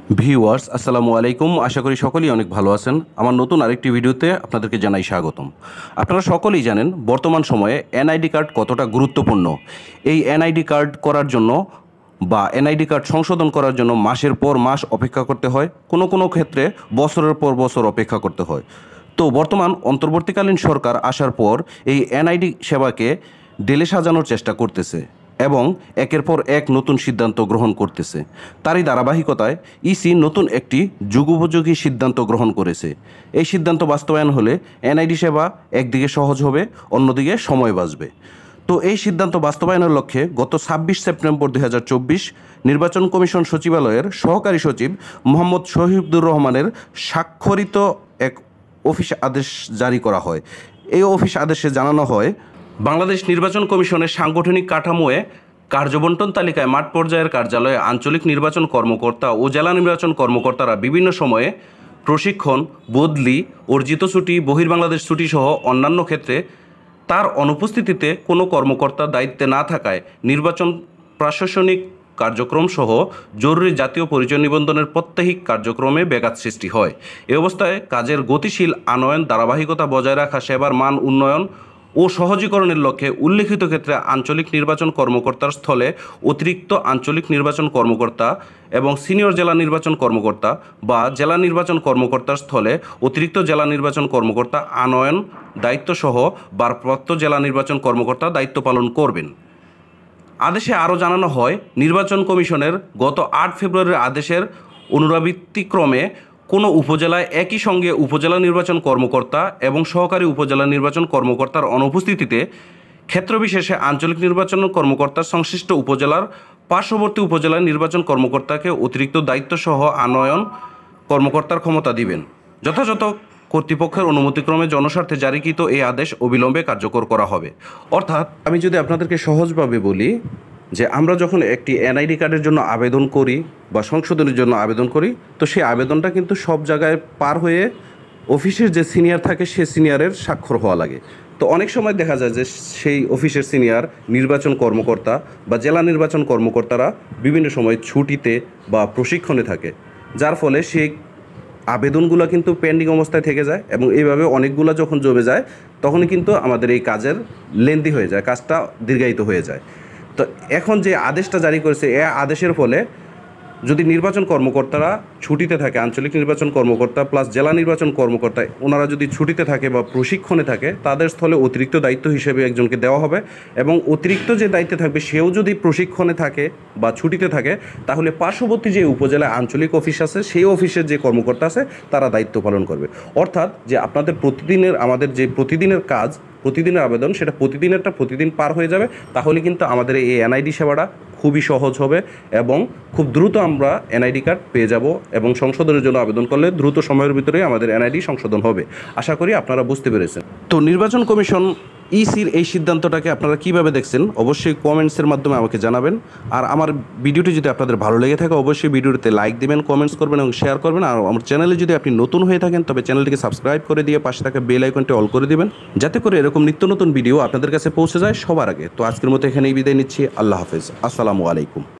Viewers আসসালামু আলাইকুম। আশা করি সকলেই অনেক ভালো আছেন। আমার নতুন আরেকটি ভিডিওতে আপনাদেরকে জানাই স্বাগতম। আপনারা সকলেই জানেন বর্তমান সময়ে এনআইডি কার্ড কতটা গুরুত্বপূর্ণ। এই এনআইডি কার্ড করার জন্য বা এনআইডি কার্ড সংশোধন করার জন্য মাসের পর মাস অপেক্ষা করতে হয়, কোনো কোনো ক্ষেত্রে বছরের পর বছর অপেক্ষা করতে হয়। তো বর্তমান অন্তর্বর্তীকালীন সরকার আসার পর এই এনআইডি সেবাকে ঢেলে সাজানোর চেষ্টা করতেছে এবং একের পর এক নতুন সিদ্ধান্ত গ্রহণ করতেছে। তারই ধারাবাহিকতায় ইসি নতুন একটি যুগোপযোগী সিদ্ধান্ত গ্রহণ করেছে। এই সিদ্ধান্ত বাস্তবায়ন হলে এনআইডি সেবা একদিকে সহজ হবে, অন্যদিকে সময় বাঁচবে। তো এই সিদ্ধান্ত বাস্তবায়নের লক্ষ্যে গত 26 সেপ্টেম্বর 2024 নির্বাচন কমিশন সচিবালয়ের সহকারী সচিব মোহাম্মদ শহীদুর রহমানের স্বাক্ষরিত এক অফিস আদেশ জারি করা হয়। এই অফিস আদেশে জানানো হয়, বাংলাদেশ নির্বাচন কমিশনের সাংগঠনিক কাঠামোয় কার্যবন্টন তালিকায় মাঠ পর্যায়ের কার্যালয়ে আঞ্চলিক নির্বাচন কর্মকর্তা ও জেলা নির্বাচন কর্মকর্তারা বিভিন্ন সময়ে প্রশিক্ষণ, বদলি, অর্জিত ছুটি, বহির্বাংলাদেশ ছুটি সহ অন্যান্য ক্ষেত্রে তার অনুপস্থিতিতে কোনো কর্মকর্তা দায়িত্বে না থাকায় নির্বাচন প্রশাসনিক কার্যক্রম সহ জরুরি জাতীয় পরিচয় নিবন্ধনের প্রত্যহিক কার্যক্রমে ব্যাঘাত সৃষ্টি হয়। এ অবস্থায় কাজের গতিশীল আনয়ন, ধারাবাহিকতা বজায় রাখা, সেবার মান উন্নয়ন ও সহজীকরণের লক্ষ্যে উল্লেখিত ক্ষেত্রে আঞ্চলিক নির্বাচন কর্মকর্তার স্থলে অতিরিক্ত আঞ্চলিক নির্বাচন কর্মকর্তা এবং সিনিয়র জেলা নির্বাচন কর্মকর্তা বা জেলা নির্বাচন কর্মকর্তার স্থলে অতিরিক্ত জেলা নির্বাচন কর্মকর্তা আনয়ন দায়িত্বসহ ভারপ্রাপ্ত জেলা নির্বাচন কর্মকর্তা দায়িত্ব পালন করবেন। আদেশে আরও জানানো হয়, নির্বাচন কমিশনের গত 8 ফেব্রুয়ারির আদেশের অনুরাবৃত্তিক্রমে কোনো উপজেলায় একই সঙ্গে উপজেলা নির্বাচন কর্মকর্তা এবং সহকারী উপজেলা নির্বাচন কর্মকর্তার অনুপস্থিতিতে ক্ষেত্রবিশেষে আঞ্চলিক নির্বাচন কর্মকর্তার সংশ্লিষ্ট উপজেলার পার্শ্ববর্তী উপজেলার নির্বাচন কর্মকর্তাকে অতিরিক্ত দায়িত্বসহ আনয়ন কর্মকর্তার ক্ষমতা দিবেন। যথাযথ কর্তৃপক্ষের অনুমতিক্রমে জনস্বার্থে জারিকৃত এই আদেশ অবিলম্বে কার্যকর করা হবে। অর্থাৎ আমি যদি আপনাদেরকে সহজভাবে বলি যে আমরা যখন একটি এনআইডি কার্ডের জন্য আবেদন করি বা সংশোধনের জন্য আবেদন করি, তো সেই আবেদনটা কিন্তু সব জায়গায় পার হয়ে অফিসের যে সিনিয়র থাকে সে সিনিয়রের স্বাক্ষর হওয়া লাগে। তো অনেক সময় দেখা যায় যে সেই অফিসের সিনিয়র নির্বাচন কর্মকর্তা বা জেলা নির্বাচন কর্মকর্তারা বিভিন্ন সময় ছুটিতে বা প্রশিক্ষণে থাকে, যার ফলে সেই আবেদনগুলো কিন্তু পেন্ডিং অবস্থায় থেকে যায় এবং এইভাবে অনেকগুলো যখন জমে যায় তখনই কিন্তু আমাদের এই কাজের লেন্দি হয়ে যায়, কাজটা দীর্ঘায়িত হয়ে যায়। তো এখন যে আদেশটা জারি করেছে, এই আদেশের ফলে যদি নির্বাচন কর্মকর্তারা ছুটিতে থাকে, আঞ্চলিক নির্বাচন কর্মকর্তা প্লাস জেলা নির্বাচন কর্মকর্তা, ওনারা যদি ছুটিতে থাকে বা প্রশিক্ষণে থাকে, তাদের স্থলে অতিরিক্ত দায়িত্ব হিসেবে একজনকে দেওয়া হবে এবং অতিরিক্ত যে দায়িত্বে থাকবে সেও যদি প্রশিক্ষণে থাকে বা ছুটিতে থাকে, তাহলে পার্শ্ববর্তী যে উপজেলায় আঞ্চলিক অফিস আছে সেই অফিসের যে কর্মকর্তা আছে তারা দায়িত্ব পালন করবে। অর্থাৎ যে আপনাদের আমাদের যে প্রতিদিনের কাজ, প্রতিদিনের আবেদন, সেটা প্রতিদিনেরটা প্রতিদিন পার হয়ে যাবে। তাহলে কিন্তু আমাদের এই এনআইডি সেবাটা খুবই সহজ হবে এবং খুব দ্রুত আমরা এনআইডি কার্ড পেয়ে যাব এবং সংশোধনের জন্য আবেদন করলে দ্রুত সময়ের ভিতরেই আমাদের এনআইডি সংশোধন হবে। আশা করি আপনারা বুঝতে পেরেছেন। তো নির্বাচন কমিশন ইসির এই সিদ্ধান্তটাকে আপনারা কীভাবে দেখছেন অবশ্যই কমেন্টসের মাধ্যমে আমাকে জানাবেন। আর আমার ভিডিওটি যদি আপনাদের ভালো লেগে থাকে অবশ্যই ভিডিওটিতে লাইক দেবেন, কমেন্টস করবেন এবং শেয়ার করবেন। আর আমার চ্যানেলে যদি আপনি নতুন হয়ে থাকেন তবে চ্যানেলটিকে সাবস্ক্রাইব করে দিয়ে পাশে থাকা বেল আইকনটি অল করে দিবেন, যাতে করে এরকম নিত্য নতুন ভিডিও আপনাদের কাছে পৌঁছে যায় সবার আগে। তো আজকের মতো এখানেই বিদায় নিচ্ছি। আল্লাহ হাফেজ। আসসালামু আলাইকুম।